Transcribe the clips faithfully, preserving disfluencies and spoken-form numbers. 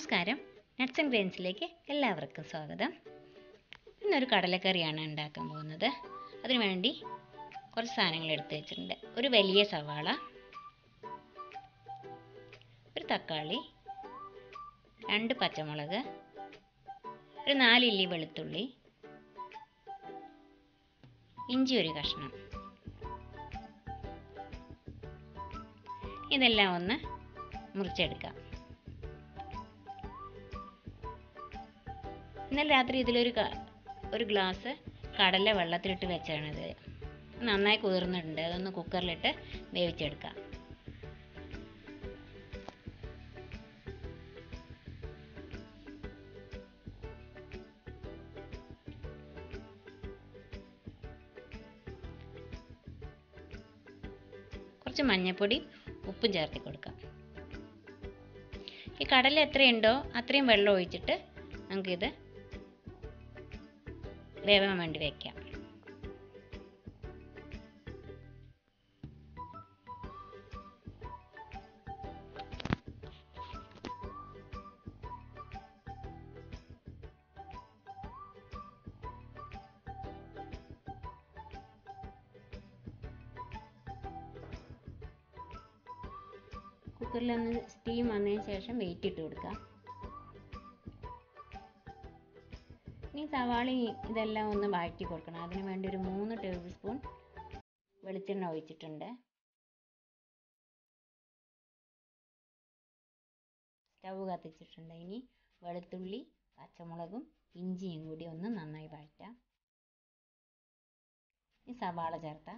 നമസ്കാരം, nuts and ഗ്രെയിൻസിലേക്ക് എല്ലാവർക്കും സ്വാഗതം. ഇന്നൊരു കടലക്കറിയാണ് ഉണ്ടാക്കാൻ പോകുന്നത്. അതിനുവേണ്ടി കുറച്ച് സാധനങ്ങൾ എടുത്ത് വെച്ചിട്ടുണ്ട്. ഒരു വലിയ സവാള, ഒരു തക്കാളി, രണ്ട് പച്ചമുളക്, ഒരു നാലില്ലി വെളുത്തുള്ളി, ഇഞ്ചി ഒരു കഷ്ണം. ഇതെല്ലാം ഒന്ന് മുറിച്ചെടുക്കാം. ഇന്നലെ രാത്രി ഇതിലൊരു ഒരു ഗ്ലാസ് കടല വെള്ളത്തിലിട്ട് വെച്ചാണിത്. നന്നായി കുതിർന്നിട്ടുണ്ട്. അതൊന്ന് കുക്കറിലിട്ട് വേവിച്ചെടുക്കാം. കുറച്ച് മഞ്ഞൾപ്പൊടി, ഉപ്പും ചേർത്തി കൊടുക്കാം. ഈ കടല എത്രയുണ്ടോ അത്രയും വെള്ളം ഒഴിച്ചിട്ട് നമുക്കിത് വേവാൻ വേണ്ടി വയ്ക്കാം. കുക്കറിലൊന്ന് സ്റ്റീം വന്നതിന് ശേഷം വെയിറ്റ് ഇട്ട് കൊടുക്കാം. ഇനി സവാള ഇതെല്ലാം ഒന്ന് വഴറ്റി കൊടുക്കണം. അതിന് വേണ്ടി ഒരു മൂന്ന് ടേബിൾ സ്പൂൺ വെളിച്ചെണ്ണ ഒഴിച്ചിട്ടുണ്ട്. സ്റ്റവ് കത്തിച്ചിട്ടുണ്ട്. ഇനി വെളുത്തുള്ളി, പച്ചമുളകും ഇഞ്ചിയും കൂടി ഒന്ന് നന്നായി വഴറ്റാം. ഈ സവാള ചേർത്താം.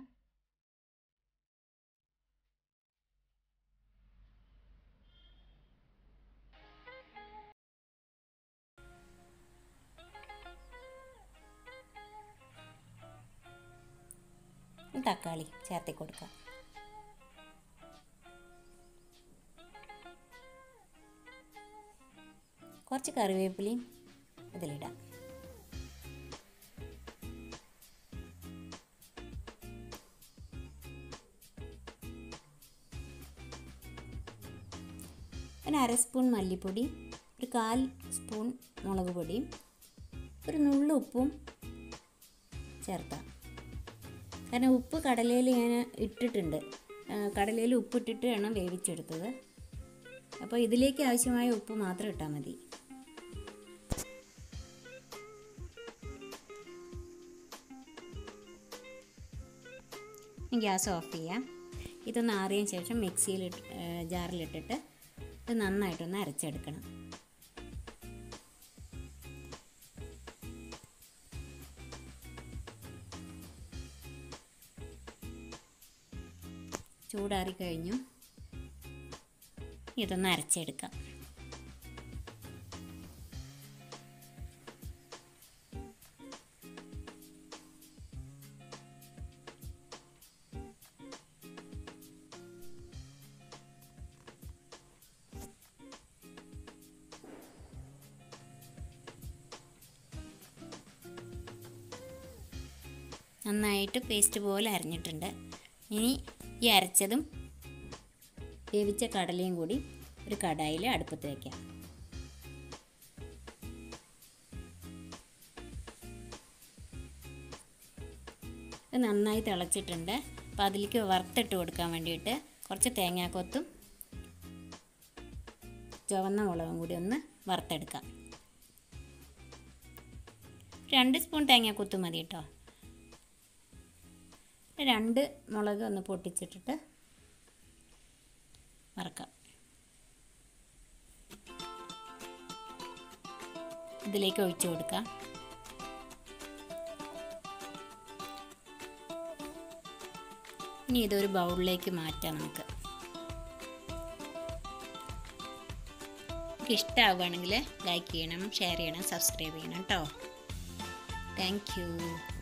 തക്കാളി ചേർത്തി കൊടുക്കാം. കുറച്ച് കറിവേപ്പിലയും ഇതിലിടാം. ഒരു അര സ്പൂൺ മല്ലിപ്പൊടി, ഒരു കാൽ സ്പൂൺ മുളക് പൊടിയും ഒരു നുള്ളു ഉപ്പും ചേർത്താം. കാരണം ഉപ്പ് കടലയിൽ ഞാൻ ഇട്ടിട്ടുണ്ട്. കടലയിൽ ഉപ്പിട്ടിട്ട് വേണം വേവിച്ചെടുത്തത്. അപ്പോൾ ഇതിലേക്ക് ആവശ്യമായ ഉപ്പ് മാത്രം ഇട്ടാൽ മതി. ഗ്യാസ് ഓഫ് ചെയ്യാം. ഇതൊന്ന് ആറിയതിന് ശേഷം മിക്സിയിൽ ജാറിലിട്ടിട്ട് ഇത് നന്നായിട്ടൊന്ന് അരച്ചെടുക്കണം. ചൂടാറി കഴിഞ്ഞു. ഇതൊന്ന് അരച്ചെടുക്കാം. നന്നായിട്ട് പേസ്റ്റ് പോലെ അരഞ്ഞിട്ടുണ്ട്. ഇനി ഈ അരച്ചതും വേവിച്ച കടലയും കൂടി ഒരു കടായിൽ അടുപ്പത്ത് വയ്ക്കാം. ഇത് നന്നായി തിളച്ചിട്ടുണ്ട്. അപ്പോൾ അതിലേക്ക് വറുത്തിട്ട് കൊടുക്കാൻ വേണ്ടിയിട്ട് കുറച്ച് തേങ്ങാക്കൊത്തും ചുവന്ന മുളകും കൂടി ഒന്ന് വറുത്തെടുക്കാം. രണ്ട് സ്പൂൺ തേങ്ങാക്കൊത്ത് മതി കേട്ടോ. രണ്ട് മുളക് ഒന്ന് പൊട്ടിച്ചിട്ടിട്ട് വറക്കാം. ഇതിലേക്ക് ഒഴിച്ചു കൊടുക്കാം. ഇനി ഇതൊരു ബൗളിലേക്ക് മാറ്റാം. നമുക്ക് നിങ്ങൾക്ക് ഇഷ്ടമാവുകയാണെങ്കിൽ ലൈക്ക് ചെയ്യണം, ഷെയർ ചെയ്യണം, സബ്സ്ക്രൈബ് ചെയ്യണം കേട്ടോ. Thank U.